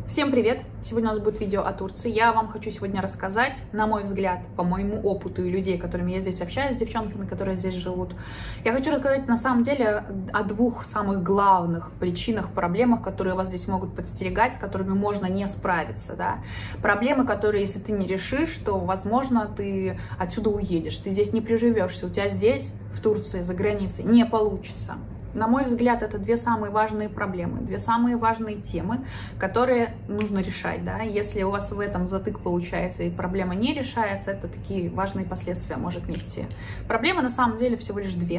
Всем привет! Сегодня у нас будет видео о Турции. Я вам хочу сегодня рассказать, на мой взгляд, по моему опыту и людей, которыми я здесь общаюсь, с девчонками, которые здесь живут. Я хочу рассказать на самом деле о двух самых главных причинах, проблемах, которые вас здесь могут подстерегать, с которыми можно не справиться. Да? Проблемы, которые, если ты не решишь, то, возможно, ты отсюда уедешь, ты здесь не приживешься, у тебя здесь, в Турции, за границей, не получится. На мой взгляд, это две самые важные проблемы, две самые важные темы, которые нужно решать. Да? Если у вас в этом затык получается и проблема не решается, это такие важные последствия может нести. Проблемы на самом деле всего лишь две.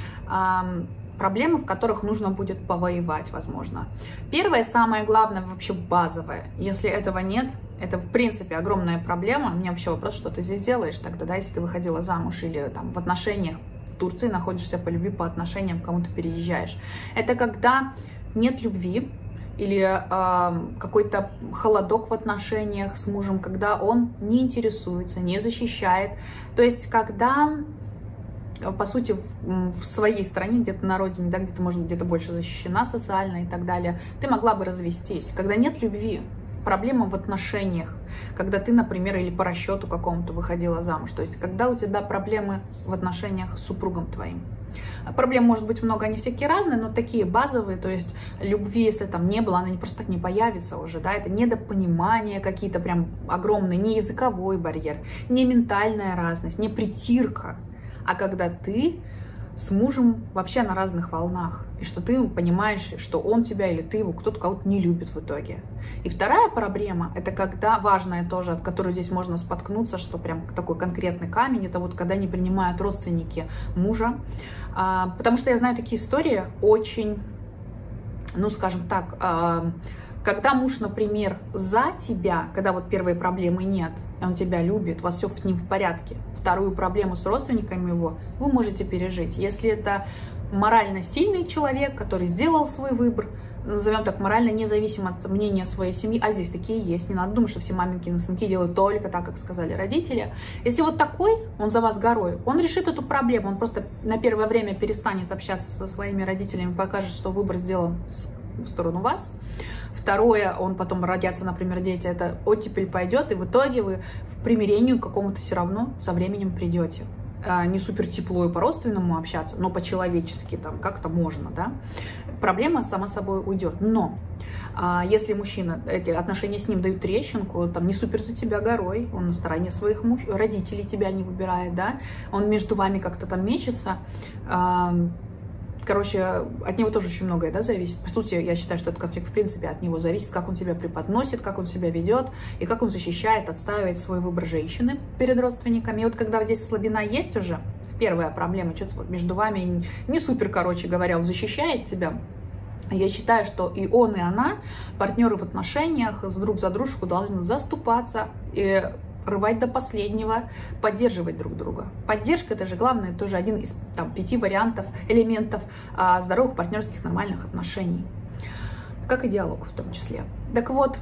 Проблемы, в которых нужно будет повоевать, возможно. Первое, самое главное, вообще базовое. Если этого нет, это в принципе огромная проблема. У меня вообще вопрос, что ты здесь делаешь тогда, да, если ты выходила замуж или там в отношениях, Турции находишься по любви, по отношениям, к кому-то переезжаешь. Это когда нет любви или какой-то холодок в отношениях с мужем, когда он не интересуется, не защищает. То есть, когда, по сути, в своей стране, где-то на родине, да, где-то, может, где-то больше защищена социально и так далее, ты могла бы развестись. Когда нет любви, проблема в отношениях, когда ты, например, или по расчету какому-то выходила замуж, то есть когда у тебя проблемы в отношениях с супругом твоим. Проблем может быть много, они всякие разные, но такие базовые, то есть любви, если там не было, она не просто так не появится уже, да, это недопонимание какие-то прям огромные, не языковой барьер, не ментальная разность, не притирка, а когда ты с мужем вообще на разных волнах, и что ты понимаешь, что он тебя или ты его, кто-то кого-то не любит в итоге. И вторая проблема, это когда, важная тоже, от которой здесь можно споткнуться, что прям такой конкретный камень, это вот когда не принимают родственники мужа, потому что я знаю такие истории очень, ну скажем так, когда муж, например, за тебя, когда вот первой проблемы нет, он тебя любит, у вас все с ним в порядке, вторую проблему с родственниками его вы можете пережить. Если это морально сильный человек, который сделал свой выбор, назовем так, морально независим от мнения своей семьи, а здесь такие есть, не надо думать, что все маменькины сынки делают только так, как сказали родители. Если вот такой, он за вас горой, он решит эту проблему, он просто на первое время перестанет общаться со своими родителями, покажет, что выбор сделан в сторону вас. Второе, он потом родятся, например, дети, это оттепель пойдет, и в итоге вы к примирению какому-то все равно со временем придете. Не супер тепло и по-родственному общаться, но по-человечески там как-то можно, да. Проблема сама собой уйдет. Но если мужчина, эти отношения с ним дают трещинку, там не супер за тебя горой, он на стороне своих родителей тебя не выбирает, да, он между вами как-то там мечется, короче, от него тоже очень многое, да, зависит. По сути, я считаю, что этот конфликт, в принципе, от него зависит, как он тебя преподносит, как он себя ведет, и как он защищает, отстаивает свой выбор женщины перед родственниками. И вот когда здесь слабина есть уже, первая проблема, что-то вот между вами не супер, короче говоря, он защищает тебя, я считаю, что и он, и она, партнеры в отношениях, друг за дружку должны заступаться и рвать до последнего, поддерживать друг друга. Поддержка — это же главное, тоже один из там 5 вариантов, элементов здоровых партнерских нормальных отношений, как и диалог в том числе. Так вот,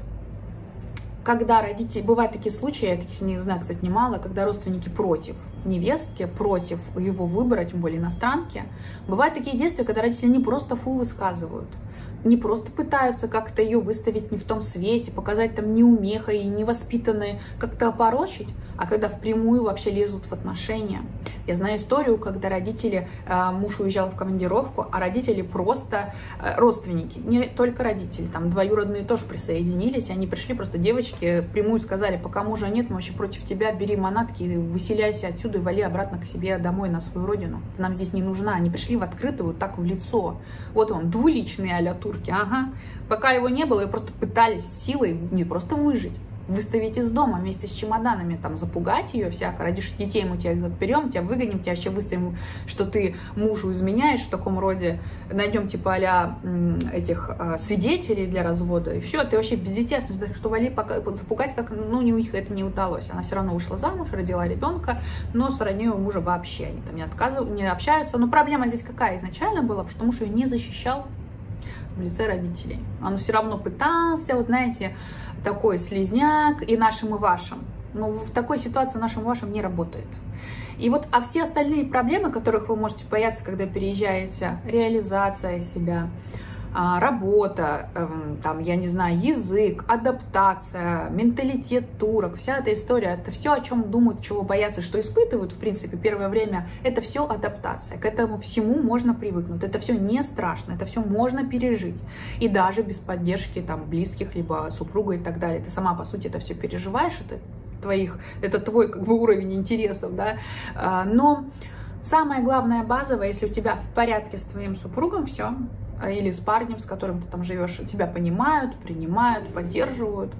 когда родители, бывают такие случаи, я таких не знаю, кстати, немало, когда родственники против невестки, против его выбора, тем более иностранки, бывают такие действия, когда родители не просто фу высказывают, не просто пытаются как-то ее выставить не в том свете, показать там неумехой, невоспитанной, как-то опорочить, а когда впрямую вообще лезут в отношения. Я знаю историю, когда родители, муж уезжал в командировку, а родители просто, родственники, не только родители, там двоюродные тоже присоединились, и они пришли, просто девочки впрямую сказали, пока мужа нет, мы вообще против тебя, бери манатки, выселяйся отсюда и вали обратно к себе домой, на свою родину. Нам здесь не нужна. Они пришли в открытую, вот так в лицо. Вот вам, двуличные а-ля турки, ага. Пока его не было, и просто пытались силой не просто выжить, выставить из дома вместе с чемоданами, там, запугать ее всяко, родишь детей, мы тебя берем, тебя выгоним, тебя вообще выставим, что ты мужу изменяешь в таком роде, найдем типа а-ля этих свидетелей для развода, и все, ты вообще без детей, что вали, пока, запугать, как, ну, у них это не удалось, она все равно вышла замуж, родила ребенка, но с родней мужа вообще, они там не отказывают, не общаются, но проблема здесь какая изначально была, потому что муж ее не защищал в лице родителей, он все равно пытался, вот знаете, такой слизняк и нашим, и вашим. Но в такой ситуации нашим и вашим не работает. И вот, а все остальные проблемы, которых вы можете бояться, когда переезжаете, реализация себя, работа, там, я не знаю, язык, адаптация, менталитет турок, вся эта история, это все, о чем думают, чего боятся, что испытывают, в принципе, первое время, это все адаптация, к этому всему можно привыкнуть, это все не страшно, это все можно пережить, и даже без поддержки там близких, либо супруга и так далее, ты сама, по сути, это все переживаешь, это твой как бы уровень интересов, да, но самое главное базовое, если у тебя в порядке с твоим супругом все, или с парнем, с которым ты там живешь, тебя понимают, принимают, поддерживают,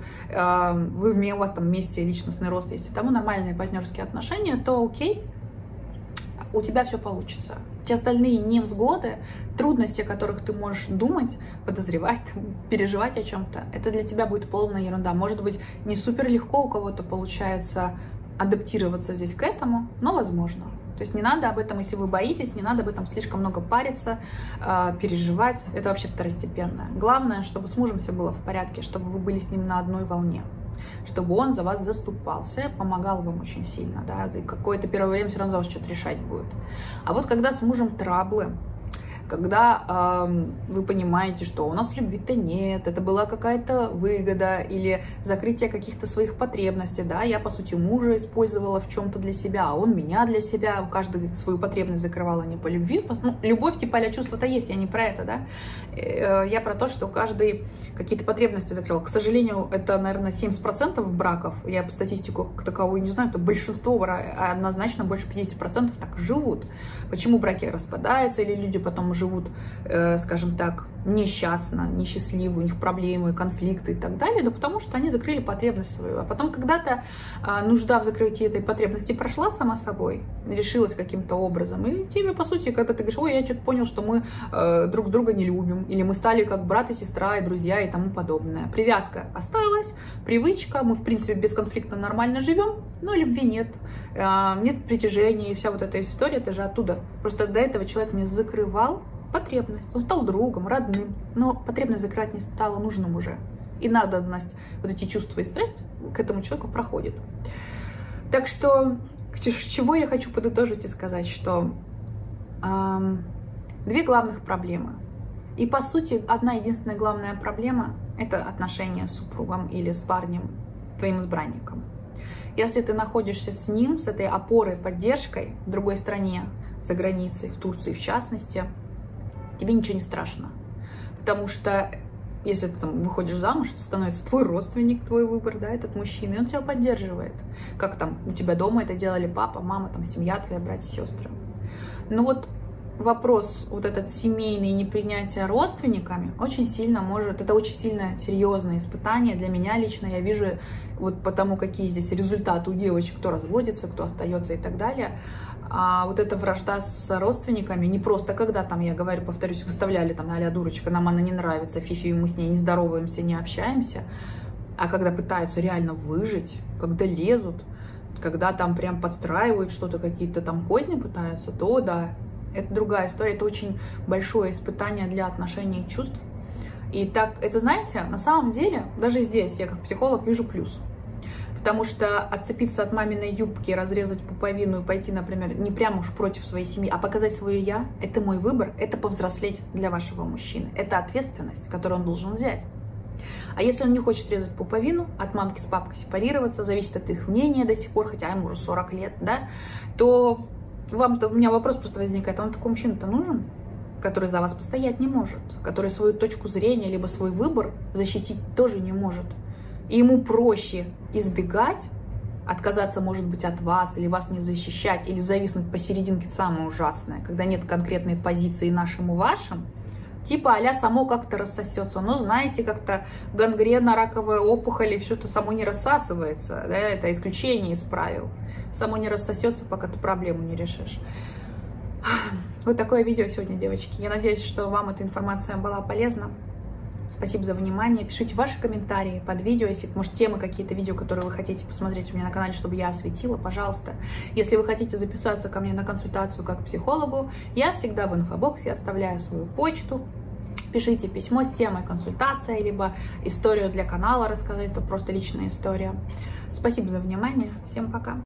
у вас там вместе личностный рост есть, и тому нормальные партнерские отношения, то окей, у тебя все получится. Те остальные невзгоды, трудности, о которых ты можешь думать, подозревать, переживать о чем-то, это для тебя будет полная ерунда. Может быть, не супер легко у кого-то получается адаптироваться здесь к этому, но возможно. То есть не надо об этом, если вы боитесь, не надо об этом слишком много париться, переживать. Это вообще второстепенно. Главное, чтобы с мужем все было в порядке, чтобы вы были с ним на одной волне, чтобы он за вас заступался, помогал вам очень сильно. Да? И какое-то первое время все равно за вас что-то решать будет. А вот когда с мужем траблы, когда вы понимаете, что у нас любви-то нет, это была какая-то выгода или закрытие каких-то своих потребностей, да, я, по сути, мужа использовала в чем-то для себя, а он меня для себя, каждый свою потребность закрывала не по любви, ну, любовь типа а-ля чувства-то есть, я не про это, да, я про то, что каждый какие-то потребности закрывал. К сожалению, это, наверное, 70% браков, я по статистику таковую не знаю, то большинство однозначно больше 50% так живут. Почему браки распадаются или люди потом живут, скажем так, несчастно, несчастливы, у них проблемы, конфликты и так далее, да потому что они закрыли потребность свою. А потом когда-то нужда в закрытии этой потребности прошла сама собой, решилась каким-то образом, и тебе, по сути, когда ты говоришь, ой, я что-то понял, что мы друг друга не любим, или мы стали как брат и сестра, и друзья, и тому подобное. Привязка осталась, привычка, мы, в принципе, бесконфликтно нормально живем, но любви нет, нет притяжения, и вся вот эта история, это же оттуда. Просто до этого человек не закрывал потребность, он стал другом, родным, но потребность закрывать не стала нужным уже. И надобность, вот эти чувства и страсть к этому человеку проходит. Так что, чего я хочу подытожить и сказать, что две главных проблемы. И, по сути, одна единственная главная проблема – это отношения с супругом или с парнем, твоим избранником. Если ты находишься с ним, с этой опорой, поддержкой в другой стране, за границей, в Турции в частности, тебе ничего не страшно. Потому что если ты там выходишь замуж, это становится твой родственник, твой выбор, да, этот мужчина, и он тебя поддерживает. Как там у тебя дома это делали папа, мама, там, семья твоя, братья, сестры. Ну вот вопрос, вот этот семейный непринятие родственниками очень сильно может, это очень сильно серьезное испытание для меня лично, я вижу вот потому, какие здесь результаты у девочек, кто разводится, кто остается и так далее. А вот эта вражда с родственниками, не просто когда там, я говорю, повторюсь, выставляли там а-ля дурочка, нам она не нравится, фифи, мы с ней не здороваемся, не общаемся, а когда пытаются реально выжить, когда лезут, когда там прям подстраивают что-то, какие-то там козни пытаются, то да, это другая история, это очень большое испытание для отношений и чувств. И так, это, знаете, на самом деле, даже здесь я как психолог вижу плюс. Потому что отцепиться от маминой юбки, разрезать пуповину и пойти, например, не прямо уж против своей семьи, а показать свое «я» — это мой выбор, это повзрослеть для вашего мужчины. Это ответственность, которую он должен взять. А если он не хочет резать пуповину, от мамки с папкой сепарироваться, зависит от их мнения до сих пор, хотя ему уже 40 лет, да, то у меня вопрос просто возникает, а вам такой мужчина-то нужен? Который за вас постоять не может, который свою точку зрения, либо свой выбор защитить тоже не может. И ему проще избегать, отказаться, может быть, от вас, или вас не защищать, или зависнуть посерединке, самое ужасное, когда нет конкретной позиции нашим и вашим, типа а-ля само как-то рассосется. Но знаете, как-то гангрена, раковая опухоль, и все-то само не рассасывается, да, это исключение из правил. Само не рассосется, пока ты проблему не решишь. Вот такое видео сегодня, девочки. Я надеюсь, что вам эта информация была полезна. Спасибо за внимание. Пишите ваши комментарии под видео, если, может, темы какие-то видео, которые вы хотите посмотреть у меня на канале, чтобы я осветила, пожалуйста. Если вы хотите записаться ко мне на консультацию как к психологу, я всегда в инфобоксе оставляю свою почту. Пишите письмо с темой консультация, либо историю для канала рассказать, это просто личная история. Спасибо за внимание. Всем пока.